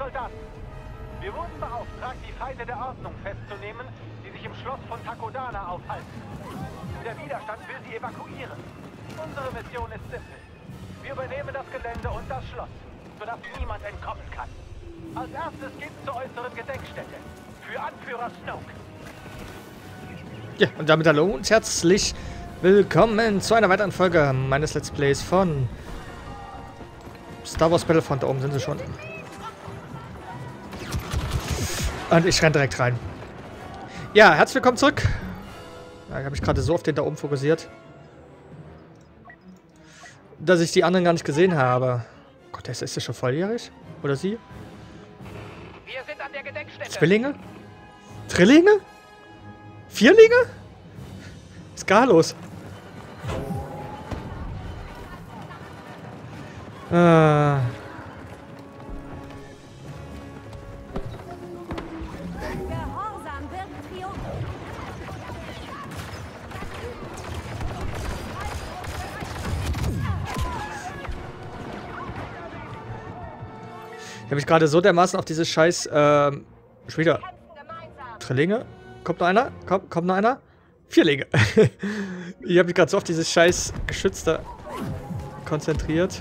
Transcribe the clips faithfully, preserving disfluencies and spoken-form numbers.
Soldaten. Wir wurden beauftragt, die Feinde der Ordnung festzunehmen, die sich im Schloss von Takodana aufhalten. Der Widerstand will sie evakuieren. Unsere Mission ist simpel. Wir übernehmen das Gelände und das Schloss, sodass niemand entkommen kann. Als erstes geht's zur äußeren Gedenkstätte. Für Anführer Snoke. Ja, und damit hallo und herzlich willkommen zu einer weiteren Folge meines Let's Plays von Star Wars Battlefront. Da oben sind sie schon. Und ich renn direkt rein. Ja, herzlich willkommen zurück. Ja, ich habe mich gerade so auf den da oben fokussiert, dass ich die anderen gar nicht gesehen habe. Gott, ist der schon volljährig? Oder sie? Wir sind an der Gedenkstätte. Zwillinge? Drillinge? Vierlinge? Was ist gar los? Ah. Gehorsam wird Triumph. Ich habe mich gerade so dermaßen auf dieses scheiß, ähm, schon wieder. Drillinge? Kommt noch einer? Komm, kommt noch einer? Vierlinge. Ich habe mich gerade so auf dieses scheiß Geschütz da konzentriert.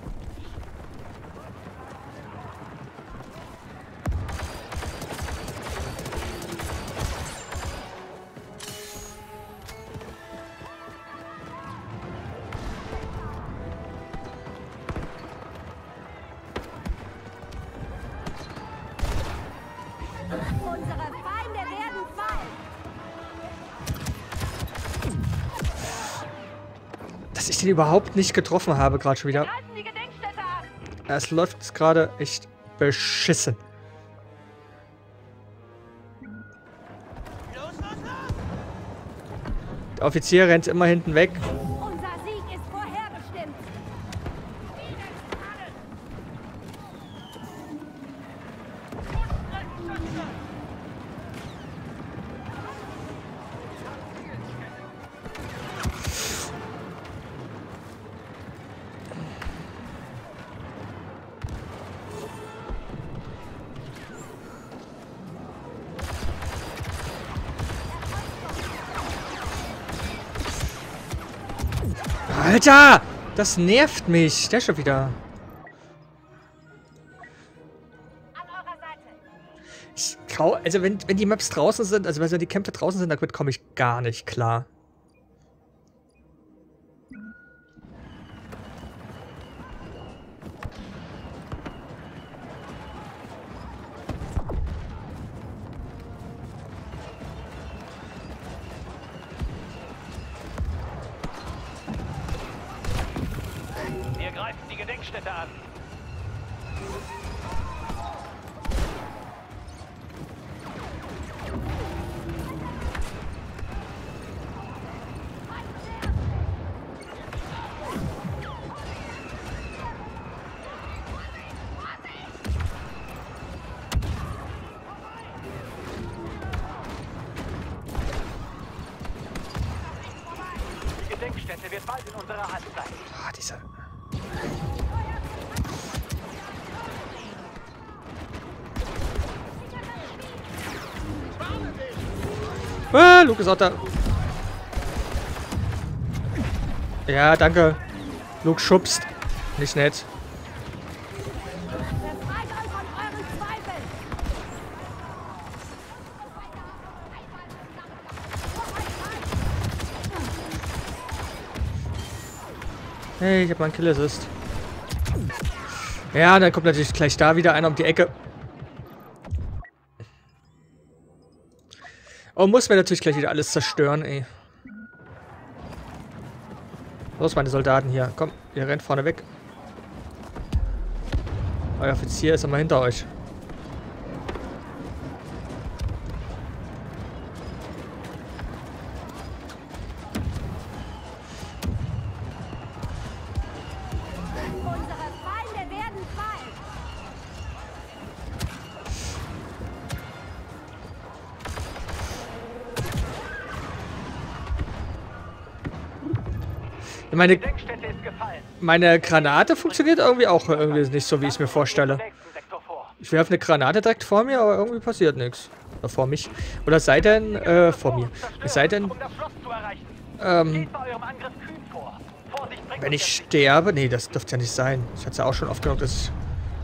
Unsere Feinde werden fallen. Dass ich den überhaupt nicht getroffen habe, gerade schon wieder. Halten die Gedenkstätte an. Es läuft gerade echt beschissen. Der Offizier rennt immer hinten weg. Unser Sieg ist vorherbestimmt. Alter! Das nervt mich. Der schon wieder. An eurer Seite. Ich trau, also wenn, wenn die Maps draußen sind, also wenn die Kämpfe draußen sind, damit komme ich gar nicht klar. Wir greifen die Gedenkstätte an. Die Gedenkstätte wird bald in unserer Hand sein. Ah, dieser. Ah, Luke ist auch da. Ja, danke. Luke schubst. Nicht nett. Befreit euch von euren Zweifeln. Hey, ich hab meinen Kill Assist. Ja, dann kommt natürlich gleich da wieder einer um die Ecke. Oh, muss mir natürlich gleich wieder alles zerstören, ey. Los, meine Soldaten hier. Komm, ihr rennt vorne weg. Euer Offizier ist immer hinter euch. Unsere Feinde werden fallen. Meine, Die Gedenkstätte ist gefallen. meine Granate funktioniert irgendwie auch irgendwie nicht so, wie ich es mir vorstelle. Zum nächsten Sektor vor. Ich werfe eine Granate direkt vor mir, aber irgendwie passiert nichts. Oder vor mich. Oder sei denn, äh, vor mir. Es sei denn, Um das Schloss zu erreichen. ähm, Geht bei eurem Angriff kühn vor. Vorsicht, bringt wenn uns ich der sterbe... Nee, das dürfte ja nicht sein. Ich hatte es ja auch schon oft genug, dass ich...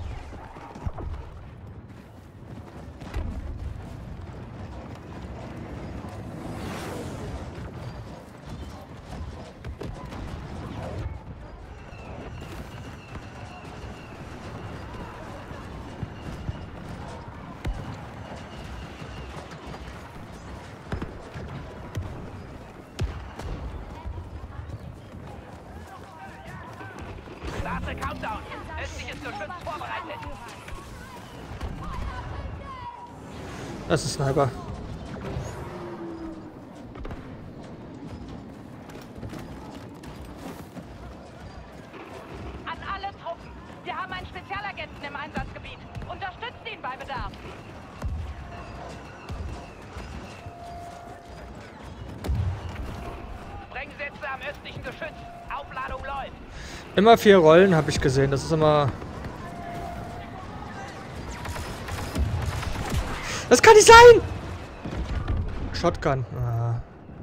Starte Countdown. Östliches Geschütz vorbereitet. Das ist Sniper. An alle Truppen. Wir haben einen Spezialagenten im Einsatzgebiet. Unterstützt ihn bei Bedarf. Sprengsätze am östlichen Geschütz. Aufladung läuft. Immer vier Rollen habe ich gesehen. Das ist immer... Das kann nicht sein! Shotgun. Ah.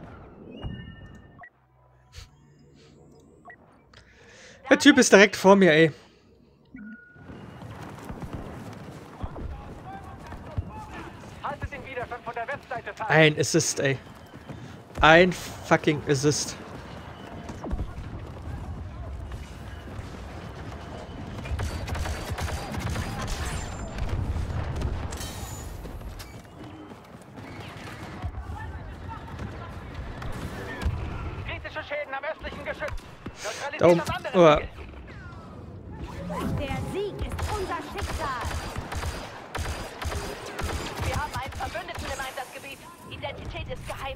Der Typ ist direkt vor mir, ey. Haltet den Widerstand von der Westseite fest. Ein Assist, ey. Ein fucking Assist. Kritische Schäden am östlichen Geschütz. Neutralisiert Da oben. das andere Oh. Ziel. Der Sieg ist unser Schicksal. Wir haben einen Verbündeten im Einsatzgebiet. Identität ist geheim.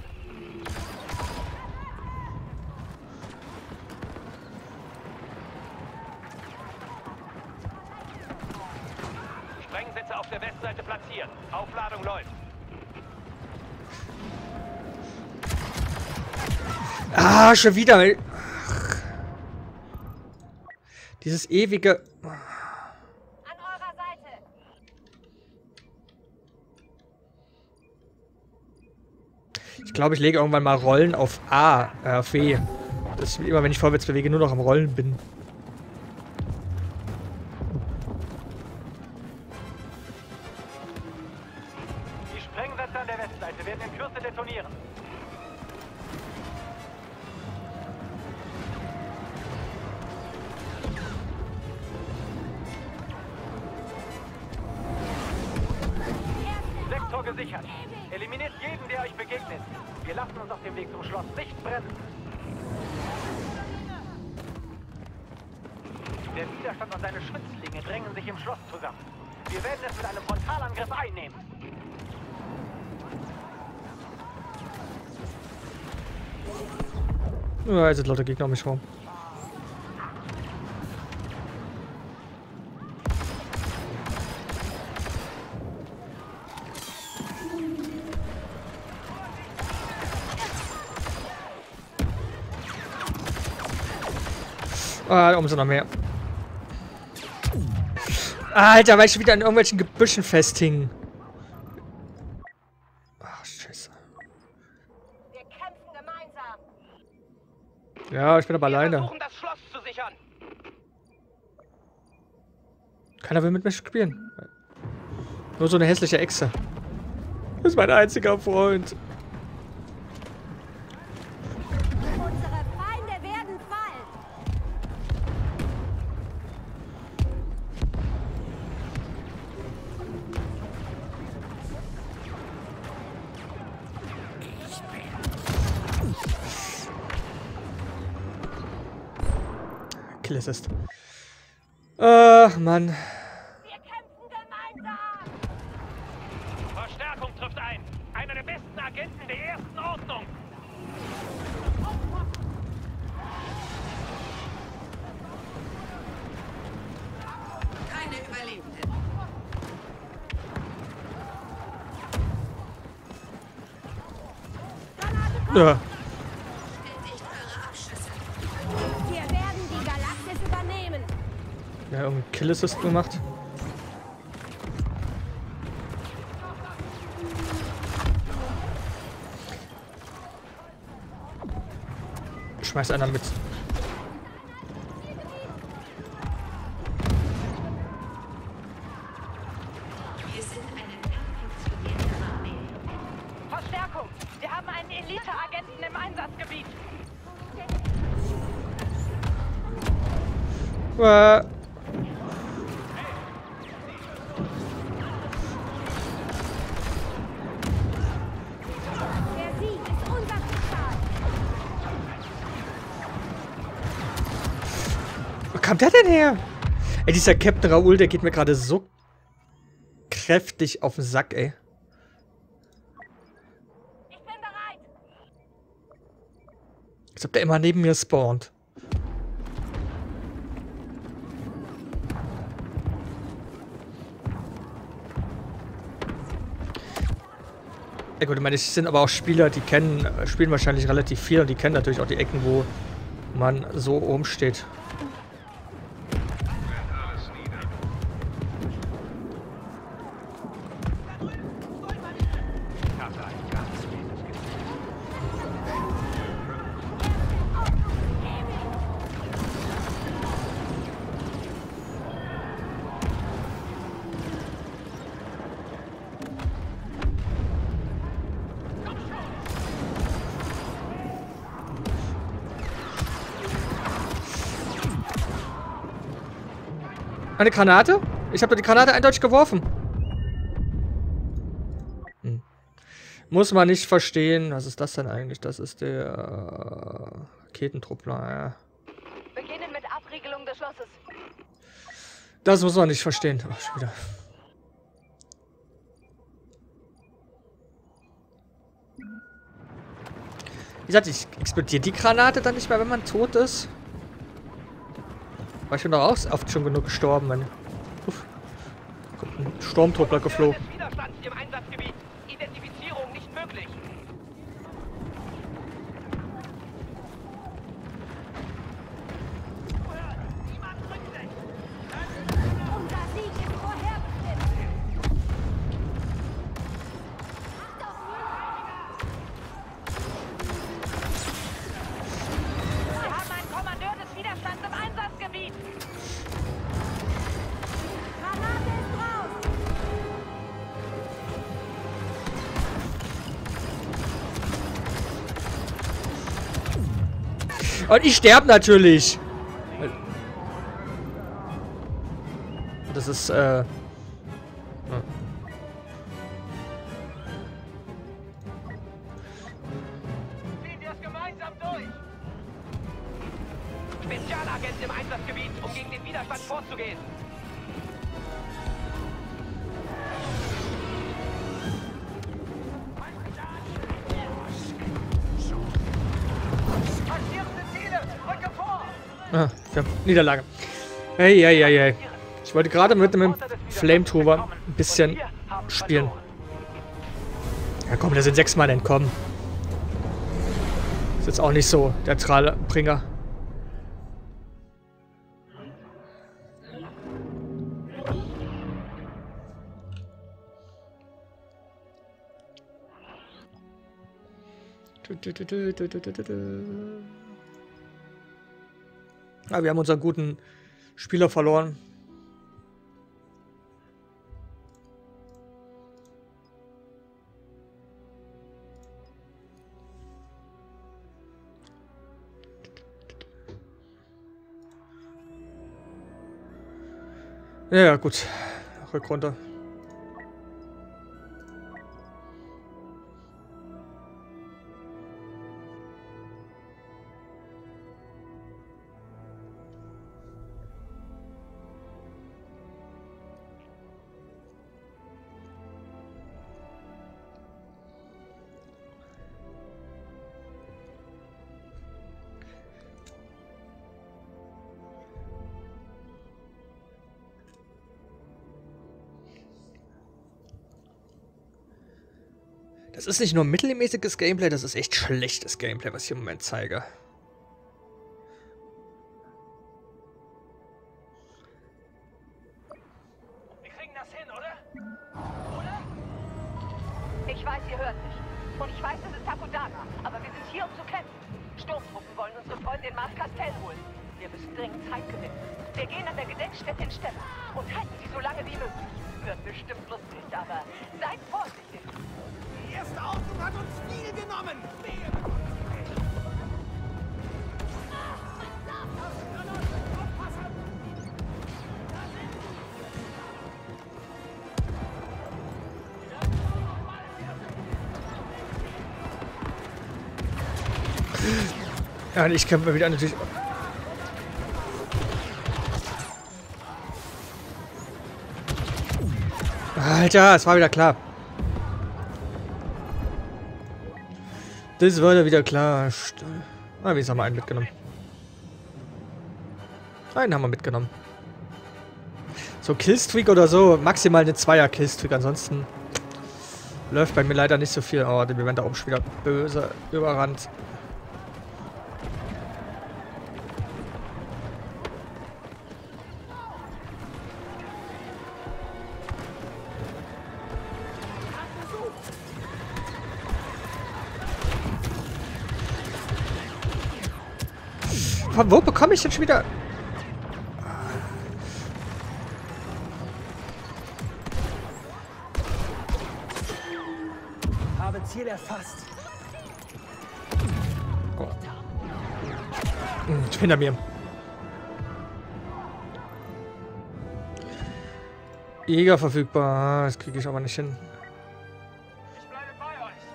Sprengsätze auf der Westseite platziert. Aufladung läuft. Ah, schon wieder. ey. Ach. Dieses ewige... An eurer Seite. Ich glaube, ich lege irgendwann mal Rollen auf A, äh, auf W. Dass ich immer, wenn ich vorwärts bewege, nur noch am Rollen bin. Die Sprengsätze an der Westseite werden in Kürze detonieren. Sektor gesichert. Eliminiert jeden, der euch begegnet. Wir lassen uns auf dem Weg zum Schloss nicht brennen. Der Widerstand und seine Schützlinge drängen sich im Schloss zusammen. Wir werden es mit einem Frontalangriff einnehmen. Ja, jetzt sind lauter Gegner um mich rum. Ah, da oben sind noch mehr. Alter, weil ich schon wieder an irgendwelchen Gebüschen festhing. Ach, scheiße. Wir kämpfen gemeinsam. Ja, ich bin aber Wir alleine. versuchen, das Schloss zu sichern. Keiner will mit mir spielen. Nur so eine hässliche Echse. Das ist mein einziger Freund. Unsere Feinde werden fallen. Kill Assist. Ach, Mann. Wir kämpfen gemeinsam. Verstärkung trifft ein. Einer der besten Agenten der ersten Ordnung. Keine Überlebenden. Ja. Bestätigt eure Abschüsse. Wir werden die Galaxis übernehmen. Ja, irgendeinen Kill Assist gemacht. schmeißt einer mit. Wir sind eine perfektionierte Armee. Verstärkung! Wir haben einen Elite-Agenten im Einsatzgebiet. Äh. Der Sieg ist unser Schicksal. Wo kam der denn her? Ey, dieser Captain Raoul, der geht mir gerade so kräftig auf den Sack, ey. Ich bin bereit. Als ob der immer neben mir spawnt. Ja gut, ich meine, es sind aber auch Spieler, die kennen, spielen wahrscheinlich relativ viel und die kennen natürlich auch die Ecken, wo man so oben steht. Eine Granate? Ich habe die Granate eindeutig geworfen. Hm. Muss man nicht verstehen. Was ist das denn eigentlich? Das ist der äh, Raketentruppler. Ja. Beginnen mit Abriegelung des Schlosses. Das muss man nicht verstehen. Ach, schon wieder. Wie gesagt, ich explodiere die Granate dann nicht mehr, wenn man tot ist. War ich bin doch auch oft schon genug gestorben, wenn. Uff. Kommt ein Sturmtruppler geflogen. Des Widerstands im Einsatzgebiet. Identifizierung nicht möglich. Unser Sieg ist vorherbestimmt. Wir haben einen Kommandeur des Widerstands im Einsatzgebiet. Granate ist raus. Und ich sterbe natürlich. Das ist, äh... ja. Ziehen wir es gemeinsam durch! Spezialagent im Einsatzgebiet, um gegen den Widerstand vorzugehen. Marschierende Ziele! Rücke vor! Ah, ich hab Niederlage. Hey, hey, hey, hey. Ich wollte gerade mit einem Flamethrower ein bisschen spielen. Ja komm, da sind sechs Mann entkommen. Ist jetzt auch nicht so der Trallbringer. Ah, wir haben unseren guten Spieler verloren. Ja, ja, gut. Rück runter. Das ist nicht nur mittelmäßiges Gameplay, das ist echt schlechtes Gameplay, was ich im Moment zeige. Wir kriegen das hin, oder? Ich weiß, ihr hört mich. Und ich weiß, es ist Takodana. Aber wir sind hier, um zu kämpfen. Sturmtruppen wollen unsere Freunde in Mars Castell holen. Wir müssen dringend Zeit gewinnen. Wir gehen an der Gedenkstätte in Stellung und halten sie so lange wie möglich. Wird bestimmt lustig, aber seid vorsichtig. Die erste Ordnung hat uns viel genommen. Ja, und ich kämpfe mal wieder natürlich. Alter, es war wieder klar. Das war ja wieder klar. Ah, wenigstens haben wir einen mitgenommen. Einen haben wir mitgenommen. So Killstreak oder so, maximal eine Zweier-Killstreak, ansonsten läuft bei mir leider nicht so viel. Oh, wir werden da oben schon wieder böse überrannt. Von wo bekomme ich denn schon wieder? Habe Ziel erfasst. Oh. Hm, hinter mir. Jäger verfügbar. Das kriege ich aber nicht hin. Ich bleibe bei euch.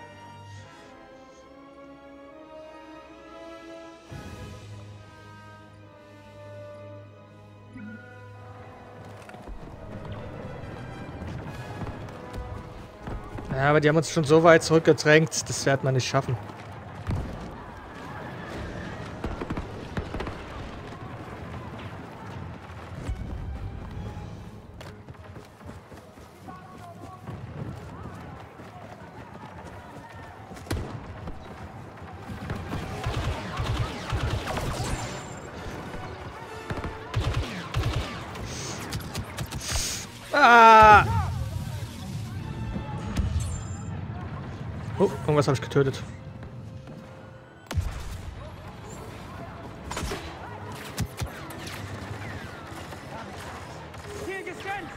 Ja, aber die haben uns schon so weit zurückgedrängt, das werden wir nicht schaffen. Ah! Oh, irgendwas habe ich getötet. Ziel gescannt.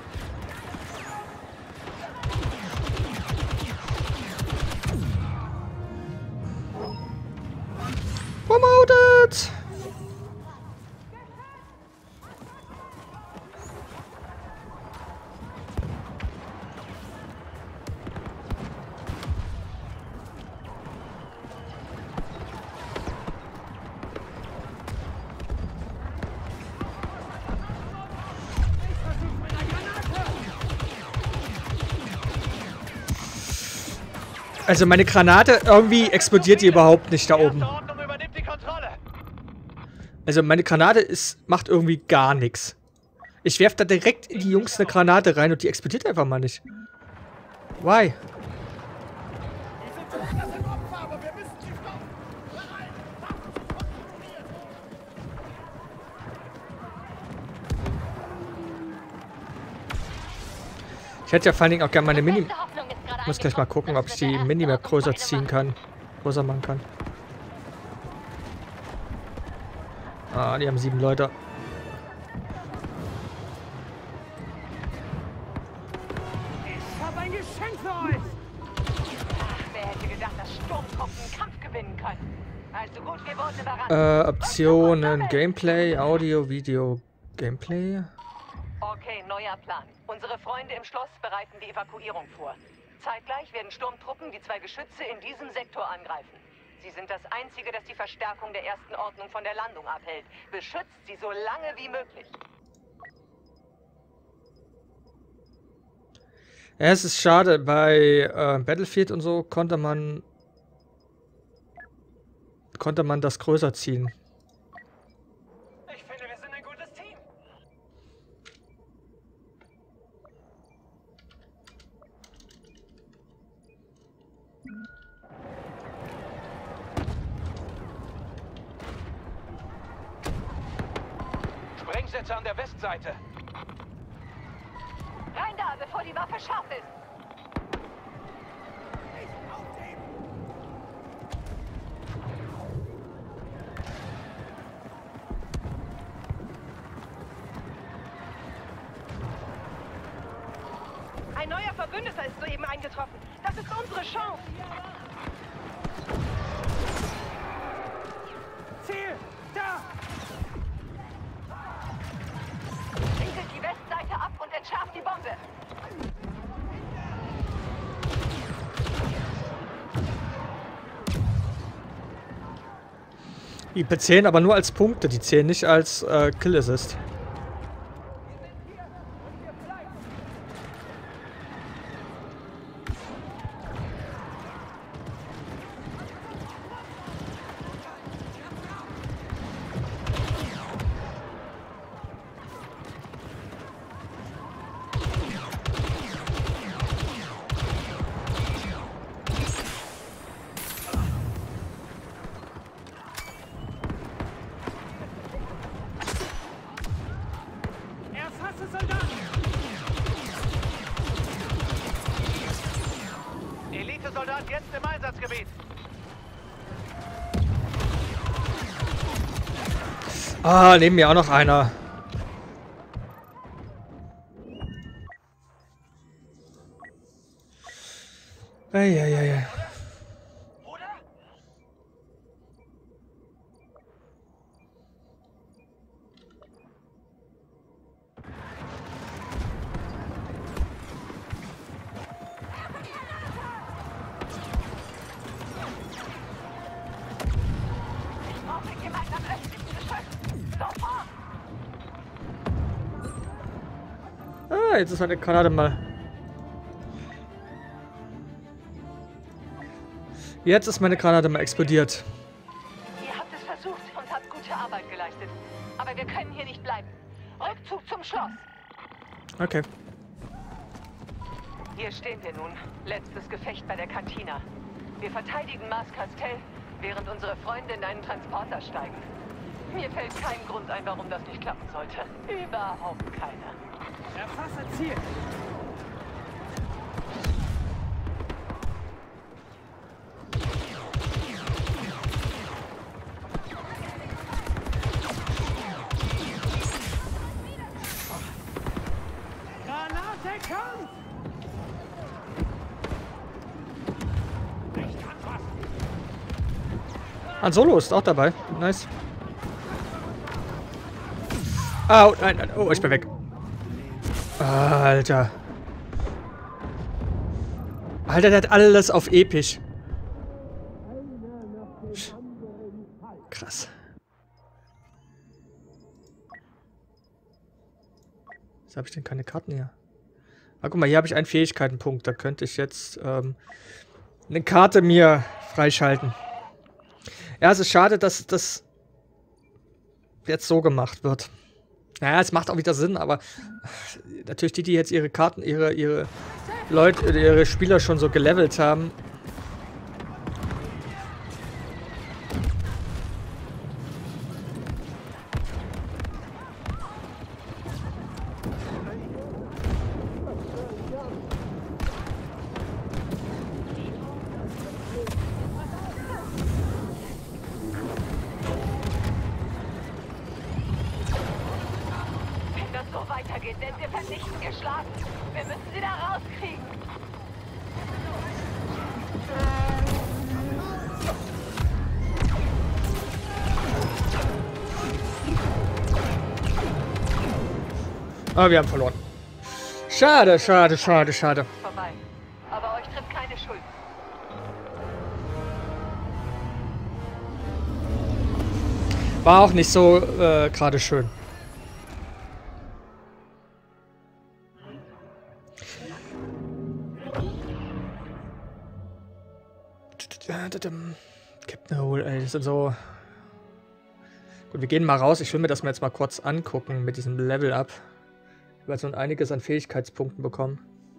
Promoted! Also meine Granate, irgendwie explodiert die überhaupt nicht da Die oben. erste Ordnung übernimmt die Kontrolle. Also meine Granate ist, macht irgendwie gar nichts. Ich werfe da direkt in die Jungs eine Granate rein und die explodiert einfach mal nicht. Why? Ich hätte ja vor allen Dingen auch gerne meine Mini... Ich muss gleich mal gucken, ob ich die Minimap größer ziehen kann. Größer machen kann. Ah, die haben sieben Leute. Ich habe ein Geschenk für euch. Wer hätte gedacht, dass Sturmtruppen einen Kampf gewinnen können? Also gut gewordene Variante. Äh, Optionen, Gameplay, Audio, Video, Gameplay. Okay, neuer Plan. Unsere Freunde im Schloss bereiten die Evakuierung vor. Zeitgleich werden Sturmtruppen die zwei Geschütze in diesem Sektor angreifen. Sie sind das Einzige, das die Verstärkung der ersten Ordnung von der Landung abhält. Beschützt sie so lange wie möglich. Ja, es ist schade, bei äh, Battlefield und so konnte man konnte man das größer ziehen. Ich finde, wir sind ein gutes Team. Sprengsätze an der Westseite. Rein da, bevor die Waffe scharf ist. Ein neuer Verbündeter ist soeben eingetroffen. Das ist unsere Chance. Ziel! Da! Riegelt die Westseite ab und entschärft die Bombe. Die zählen aber nur als Punkte, die zählen nicht als äh, Kill Assist. Erfasse Soldaten! Elite-Soldat jetzt im Einsatzgebiet! Ah, neben mir auch noch einer. Eieiei. Ich brauche jemanden am östlichen Geschütz. Sofort! Ah, jetzt ist meine Granate mal. Jetzt ist meine Granate mal explodiert. Ihr habt es versucht und habt gute Arbeit geleistet. Aber wir können hier nicht bleiben. Rückzug zum Schloss. Okay. Hier stehen wir nun. Letztes Gefecht bei der Kantina. Wir verteidigen Mars Castell, während unsere Freunde in einen Transporter steigen. Mir fällt kein Grund ein, warum das nicht klappen sollte. Überhaupt keiner. Erfasse Ziel! Granate kommt! Ich kann was! Han Solo ist auch dabei. Nice. Au, nein, nein. Oh, ich bin weg. Alter. Alter, der hat alles auf episch. Krass. Wieso habe ich denn keine Karten hier? Ah, guck mal, hier habe ich einen Fähigkeitenpunkt. Da könnte ich jetzt ähm, eine Karte mir freischalten. Ja, es ist schade, dass das jetzt so gemacht wird. Naja, es macht auch wieder Sinn, aber natürlich die, die jetzt ihre Karten, ihre, ihre Leute, ihre Spieler schon so gelevelt haben. Wenn das so weitergeht, werden wir vernichtend geschlagen. Wir müssen sie da rauskriegen. Aber wir haben verloren. Schade, schade, schade, schade. Vorbei. Aber euch trifft keine Schuld. War auch nicht so äh, gerade schön. Captain Hole, ey, das sind so... Gut, wir gehen mal raus. Ich will mir das mal jetzt mal kurz angucken mit diesem Level-Up. Ich habe jetzt schon einiges an Fähigkeitspunkten bekommen.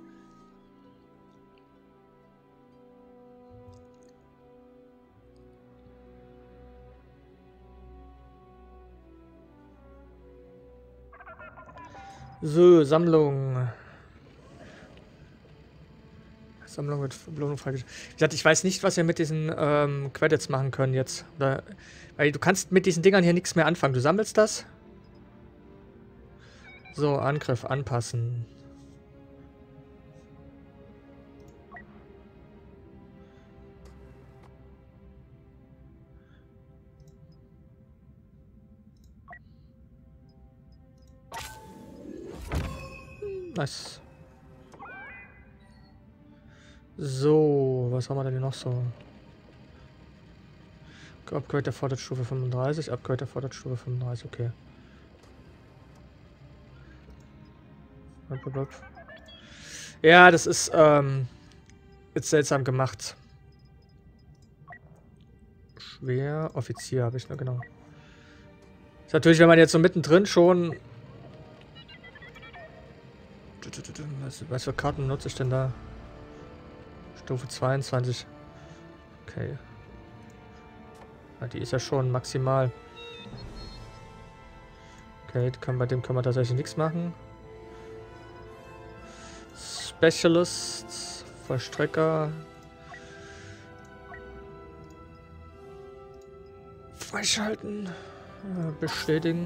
So, Sammlung. Sammlung wird Belohnung freigeschaltet. Wie gesagt, ich weiß nicht, was wir mit diesen ähm, Credits machen können jetzt. Oder, weil du kannst mit diesen Dingern hier nichts mehr anfangen. Du sammelst das. So, Angriff anpassen. Nice. So, was haben wir denn hier noch so? Upgrade erfordert Stufe fünfunddreißig, Upgrade erfordert Stufe fünfunddreißig, okay. Ja, das ist, ähm, ist seltsam gemacht. Schwer, Offizier habe ich, ne, genau. Ist natürlich, wenn man jetzt so mittendrin schon... Was, was für Karten nutze ich denn da? Stufe zweiundzwanzig. Okay. Ja, die ist ja schon maximal. Okay, kann, bei dem können wir tatsächlich nichts machen. Specialist, Vollstrecker. Freischalten. Äh, bestätigen.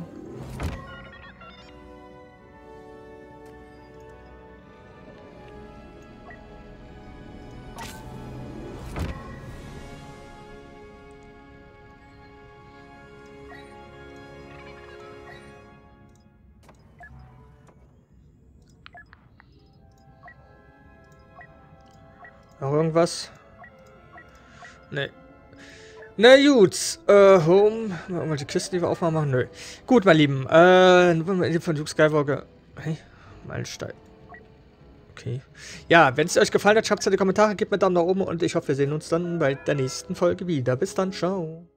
Noch irgendwas? Nee. Na gut. Äh, Home. Irgendwelche Kisten, die wir aufmachen? Nö. Gut, meine Lieben. Äh, von Luke Skywalker. Hey, Meilenstein. Okay. Ja, wenn es euch gefallen hat, schreibt es in die Kommentare, gebt mir einen Daumen nach oben und ich hoffe, wir sehen uns dann bei der nächsten Folge wieder. Bis dann, ciao.